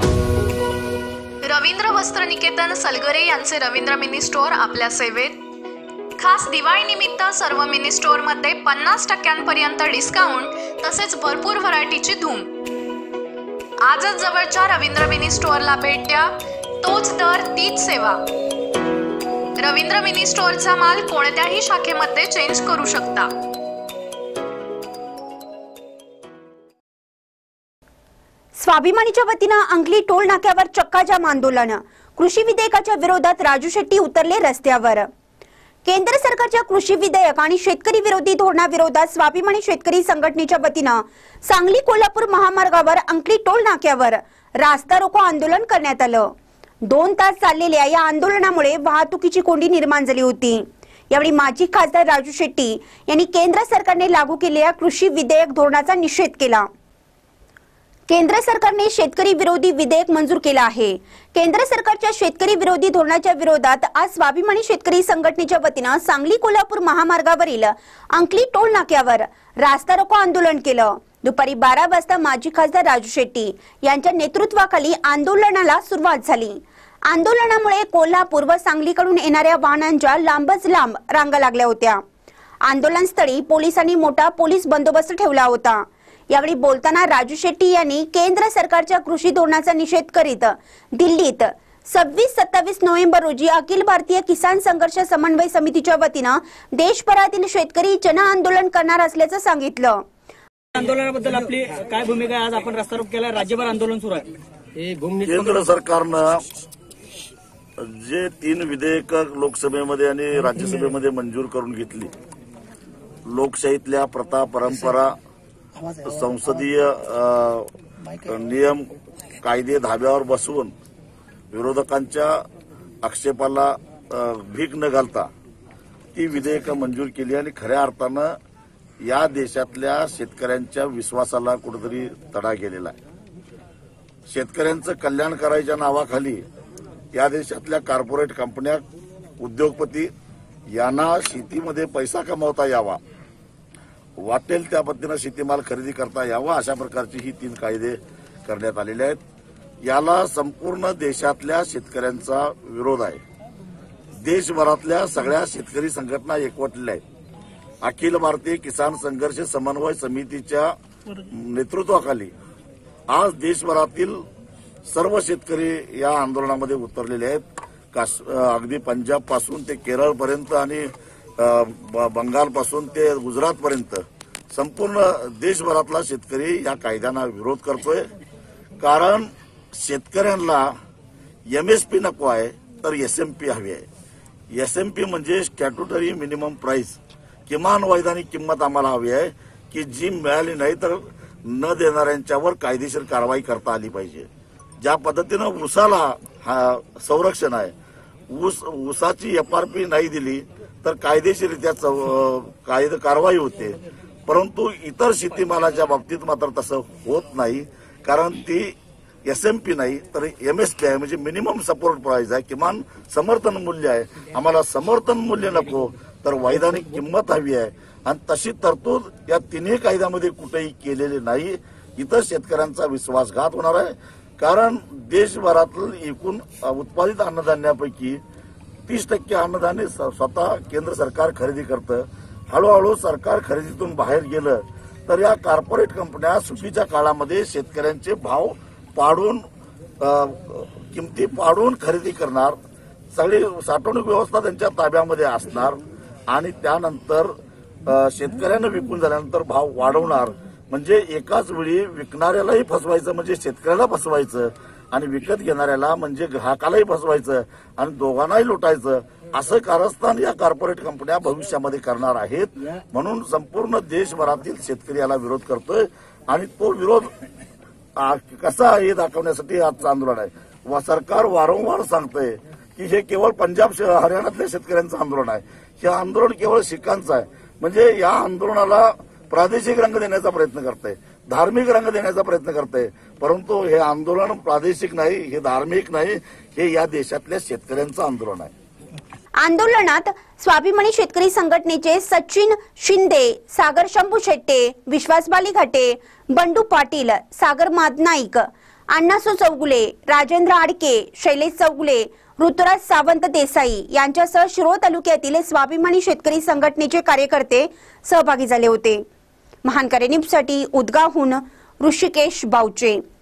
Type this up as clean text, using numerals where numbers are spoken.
रवींद्र वस्त्रनिकेतन सलगरे यांचे Ravindra mini store आपल्या सेवेत। खास दिवाळी निमित्त सर्व मिनी स्टोअर मध्ये 50% डिस्काउंट तसेच भरपूर व्हरायटीची धूम। आजच जवळच्या रवींद्र मिनी स्टोअरला भेट द्या। तोच दर तीच सेवा। रवींद्र मिनी स्टोअरचा माल कोणत्याही शाखेमध्ये चेंज करू शकता। स्वाभिमानीच्या वतीने अंकली टोल नाक्यावर चक्काजाम आंदोलन। कृषी विधेयकाच्या विरोधात राजू शेट्टी उतरले रस्त्यावर। केंद्र सरकारच्या कृषी विधेयक आणि शेतकरी विरोधी धोरणाविरोधात स्वाभिमानी शेतकरी संघटनेच्या वतीने सांगली कोल्हापूर महामार्गावर अंकली टोल नाक्यावर रास्ता रोको आंदोलन करण्यात आलं। 2 तास चाललेल्या या आंदोलनामुळे वाहतुकीची कोंडी निर्माण झाली होती। यावेळी माजी खासदार राजू शेट्टी यांनी केंद्र सरकारने लागू केलेल्या कृषी विधेयक धोरणाचा निषेध केला। केंद्र सरकारने शेतकरी विरोधी विधेयक मंजूर केला आहे। केंद्र सरकारच्या शेतकरी विरोधी धोरणाच्या विरोधात आज स्वाभिमानी शेतकरी संघटनेच्या वतीने सांगली कोल्हापूर महामार्गावरील अंकली टोल नाक्यावर रास्ता रोको आंदोलन केलं। दुपारी 12 वाजता माजी खासदार राजू शेट्टी यांच्या नेतृत्वाखाली आंदोलनाला सुरुवात झाली। आंदोलनामुळे कोल्हापूर व सांगलीकडून येणाऱ्या वाहनांच्या लांबच लांब रांगा लागल्या होत्या। आंदोलनस्थळी पोलिसांनी मोठा पोलीस बंदोबस्त ठेवला होता। यावेळी बोलताना राजू शेट्टी यांनी केंद्र सरकारच्या कृषी धोरणाचा निषेध करीत दिल्लीत 26-27 नोव्हेंबर रोजी अखिल भारतीय किसान संघर्ष समन्वय समितीच्या वतीने देशभरातील शेतकरी जन आंदोलन करणार असल्याचं सांगितलं। आंदोलनाबद्दल आपली काय भूमिका आहे? आज आपण रस्ता रोको केला, राज्यभर आंदोलन सुरू आहे। केंद्र सरकारनं जे 3 विधेयक लोकसभेमध्ये आणि राज्यसभेमध्ये मंजूर करून घेतली, लोकशाहीतल्या प्रथा परंपरा संसदीय नियम कायदे धाब्यावर बसवून विरोधकांच्या आक्षेपाला भीक न घालता ती विधेयकं मंजूर केली आणि खऱ्या अर्थानं या देशातल्या शेतकऱ्यांच्या विश्वासाला कुठेतरी तडा गेलेला आहे। शेतकऱ्यांचं कल्याण करायच्या नावाखाली या देशातल्या कॉर्पोरेट कंपन्या, उद्योगपती यांना शेतीमध्ये पैसा कमावता यावा, वाटेल त्या पद्धतीनं शेतीमाल खरेदी करता यावा, अशा प्रकारची ही 3 कायदे करण्यात आलेले आहेत। याला संपूर्ण देशातल्या शेतकऱ्यांचा विरोध आहे। देशभरातल्या सगळ्या शेतकरी संघटना एकवटलेल्या आहेत। अखिल भारतीय किसान संघर्ष समन्वय समितीच्या नेतृत्वाखाली आज देशभरातील सर्व शेतकरी या आंदोलनामध्ये उतरलेले आहेत। अगदी पंजाब पासून ते केरळ पर्यंत आणि बंगाल पासून ते गुजरात पर्यंत संपूर्ण देशभरातला शेतकरी या कायद्यांना विरोध करतोय। कारण शेतकऱ्यांना MSP नको आहे, तर SMP हवी आहे। SMP म्हणजे स्टॅट्युटरी मिनिमम प्राइस, किमान वैधानिक किंमत आम्हाला हवी आहे की जी मिळाली नाही तर न देणाऱ्यांच्यावर कायदेशीर कारवाई करता आली पाहिजे। ज्या पद्धतीनं ऊसाला संरक्षण आहे, ऊसाची FRP नाही दिली तर कायदेशीररित्या कारवाई होते, परंतु इतर शेतीमालाच्या बाबतीत मात्र तसं होत नाही। कारण ती SMP नाही तर MSP आहे, म्हणजे मिनिमम सपोर्ट प्राइस आहे, किमान समर्थन मूल्य आहे। आम्हाला समर्थन मूल्य नको तर वैधानिक किंमत हवी आहे आणि तशी तरतूद या 3 कायद्यामध्ये कुठेही केलेली नाही। इथं शेतकऱ्यांचा विश्वासघात होणार आहे। कारण देशभरातील एकूण उत्पादित अन्नधान्यापैकी 30% अन्नधान्य स्वतः केंद्र सरकार खरेदी करतं। हळूहळू सरकार खरेदीतून बाहेर गेलं तर या कॉर्पोरेट कंपन्या सुट्टीच्या काळामध्ये शेतकऱ्यांचे भाव पाडून किमती पाडून खरेदी करणार, सगळी साठवणूक व्यवस्था त्यांच्या ताब्यामध्ये असणार आणि त्यानंतर शेतकऱ्यांना विकून झाल्यानंतर भाव वाढवणार। म्हणजे एकाच वेळी विकणाऱ्यालाही फसवायचं म्हणजे शेतकऱ्याला फसवायचं आणि विकत घेणाऱ्याला म्हणजे ग्राहकालाही फसवायचं आणि दोघांनाही लुटायचं, असं कारस्थान या कॉर्पोरेट कंपन्या भविष्यामध्ये करणार आहेत। म्हणून संपूर्ण देशभरातील शेतकरी याला विरोध करतोय आणि तो विरोध कसा आहे हे दाखवण्यासाठी आजचं आंदोलन आहे। सरकार वारंवार सांगतंय की हे केवळ पंजाब हरियाणातल्या शेतकऱ्यांचं आंदोलन आहे, हे आंदोलन केवळ शिखांचं आहे। म्हणजे या आंदोलनाला प्रादेशिक रंग देण्याचा प्रयत्न करतंय, धार्मिक रंग देण्याचा प्रयत्न करतंय, परंतु हे आंदोलन प्रादेशिक नाही, हे धार्मिक नाही, हे या देशातल्या शेतकऱ्यांचं आंदोलन आहे। आंदोलनात स्वाभिमानी शेतकरी संघटनेचे सचिन शिंदे, सागर शंभू शेट्टे, विश्वास बालीघाटे, बंडू पाटील, सागर मादनाईक, अण्णासो चौगुले, राजेंद्र आडके, शैलेश चौगुले, ऋतुराज सावंत देसाई यांच्यासह शिरोळ तालुक्यातील स्वाभिमानी शेतकरी संघटनेचे कार्यकर्ते सहभागी झाले होते। महान न्यूजसाठी उदगावहून ऋषिकेश बावचे।